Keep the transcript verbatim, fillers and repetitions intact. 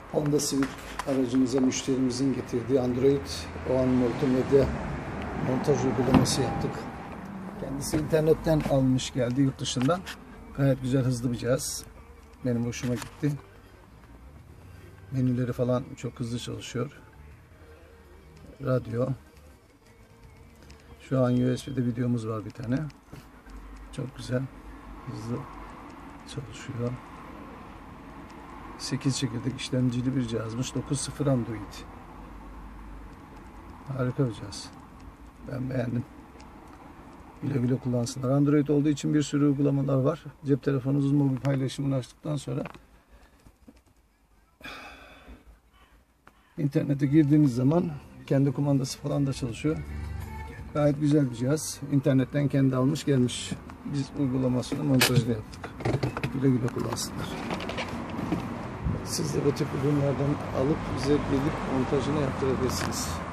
Honda Civic aracımıza müşterimizin getirdiği Android One multimedya montaj uygulaması yaptık. Kendisi internetten almış geldi, yurt dışından. Gayet güzel, hızlı bir cihaz. Benim hoşuma gitti. Menüleri falan çok hızlı çalışıyor. Radyo. Şu an U S B'de videomuz var bir tane. Çok güzel. Hızlı çalışıyor. sekiz çekirdek işlemcili bir cihazmış. dokuz nokta sıfır Android. Harika bir cihaz. Ben beğendim. Güle güle kullansınlar. Android olduğu için bir sürü uygulamalar var. Cep telefonunuzun mobil paylaşımını açtıktan sonra internete girdiğiniz zaman kendi kumandası falan da çalışıyor. Gayet güzel bir cihaz. İnternetten kendi almış gelmiş. Biz uygulamasını, montajını yaptık. Güle güle kullansınlar. Siz de bu tip ürünlerden alıp bize gelip montajını yaptırabilirsiniz.